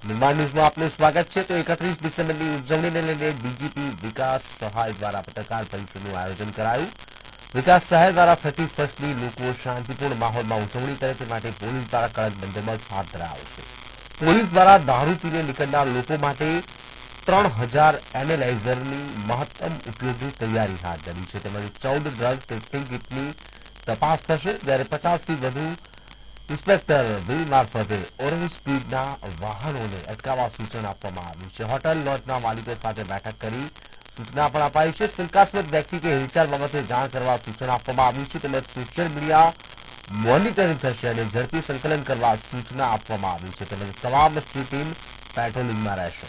નિર્માણ ન્યૂઝમાં આપનું સ્વાગત છે। તો 31 ડિસેમ્બરની ઉજવણીને લઈને ડીજીપી વિકાસ સહાય દ્વારા પત્રકાર પરિષદનું આયોજન કરાયું। વિકાસ સહાય દ્વારા 31મી લોકો શાંતિપૂર્ણ માહોલમાં ઉજવણી કરે તે માટે પોલીસ દ્વારા કડક બંદોબસ્ત હાથ ધરાયો છે। પોલીસ દ્વારા દારૂ પીને નીકળનાર લોકો માટે 3000 એનાલાઇઝરની મહત્તમ ઉપયોગી તૈયારી હાથ ધરી છે। તેમજ 14 ડ્રગ ટેસ્ટિંગ કિટની તપાસ થશે, જ્યારે 50થી વધુ ઇન્સ્પેક્ટર બિલ મારફતે ઓવર સ્પીડના વાહનોને અટકાવવા સૂચન આપવામાં આવ્યું છે। હોટલ લોજના માલિકો સાથે બેઠક કરી સૂચના પણ અપાઈ છે। શંકાસ્પદ વ્યક્તિ કે હિલચાલ બાબતે જાણ કરવા સૂચન આપવામાં આવ્યું છે। તેમજ સોશિયલ મીડિયા મોનિટરિંગ થશે અને ઝડપી સંકલન કરવા સૂચના આપવામાં આવી છે। તેમજ તમામ સ્ટ્રીટ ટીમ પેટ્રોલિંગમાં રહેશે।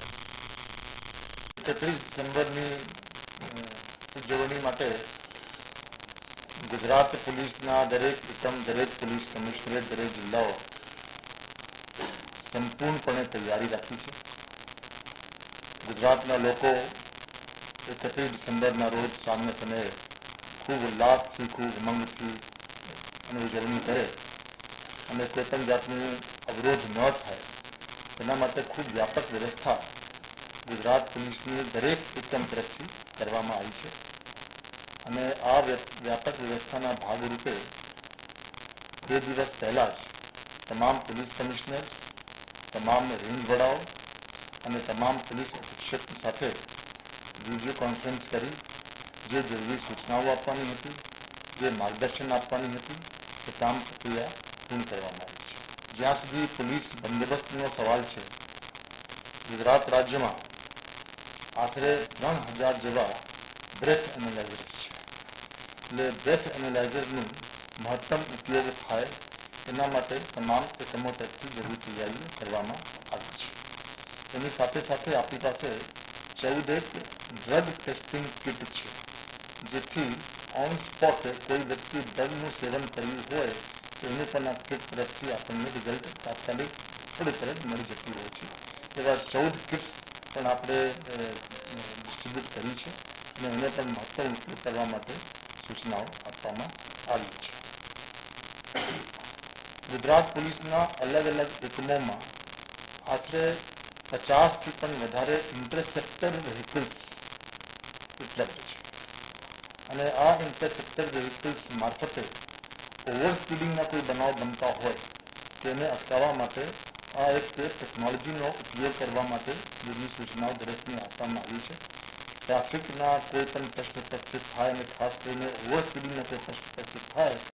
31 ડિસેમ્બરની ઉજવણી માટે ગુજરાત પોલીસના દરેક એકમ, દરેક પોલીસ કમિશનરેટ, દરેક જિલ્લાઓ સંપૂર્ણપણે તૈયારી રાખી છે। ગુજરાતના લોકો 31 ડિસેમ્બરના રોજ સાંજના સમયે ખૂબ ઉલ્લાસથી, ખૂબ ઉમંગથી અને ઉજવણી કરે અને કોઈ પણ જાતનું અવરોધ ન થાય તેના માટે ખૂબ વ્યાપક વ્યવસ્થા ગુજરાત પોલીસની દરેક એકમ તરફથી કરવામાં આવી છે। અને આ વ્યાપક વ્યવસ્થાના ભાગરૂપે 2 દિવસ પહેલાં જ તમામ પોલીસ કમિશનર્સ, તમામ રેન્જ વડાઓ અને તમામ પોલીસ અધિક્ષક સાથે વિડીયો કોન્ફરન્સ કરી જે જરૂરી સૂચનાઓ આપવાની હતી, જે માર્ગદર્શન આપવાની હતી, તે તમામ પ્રક્રિયા પૂર્ણ કરવામાં આવી છે। જ્યાં સુધી પોલીસ બંદોબસ્તનો સવાલ છે, ગુજરાત રાજ્યમાં આશરે 3000 જેવા બ્રેથ એનાલાઇઝર્સ છે। એટલે બ્રેથ એનાલાઇઝરનું મહત્તમ ઉપયોગ થાય એના માટે તમામ એકમો તરફથી જરૂરી તૈયારીઓ કરવામાં આવી છે। એની સાથે સાથે આપણી પાસે 14 ડ્રગ ટેસ્ટિંગ કિટ છે, જેથી ઓન સ્પોટ કોઈ વ્યક્તિ ડ્રગનું સેવન કર્યું હોય તો એને પણ આ કિટ તરફથી આપણને રિઝલ્ટ તાત્કાલિક થોડી તરત મળી જતી હોય છે। એવા 14 કિટ્સ પણ આપણે ડિસ્ટ્રીબ્યુટ કરી છે અને એને પણ મહત્તમ ઉપયોગ કરવા માટે સૂચનાઓ આપવામાં આવી છે। ગુજરાત પોલીસના અલગ અલગ એકમોમાં આશરે 50થી પણ વધારે ઇન્ટરસેપ્ટર વ્હીકલ્સ ઉપલબ્ધ છે અને આ ઇન્ટરસેપ્ટર વ્હીકલ્સ મારફતે ઓવર સ્પીડિંગના કોઈ બનાવ બનતા હોય તેને અટકાવવા માટે આ એક ટેકનોલોજીનો ઉપયોગ કરવા માટે જેની સૂચનાઓ દરેકને આપવામાં આવી છે। ટ્રાફિકના કોઈ પણ પ્રશ્ન ઉપસ્થિત થાય અને ખાસ કરીને ઓવર સ્પીડિંગના કોઈ પ્રશ્ન ઉપસ્થિત થાય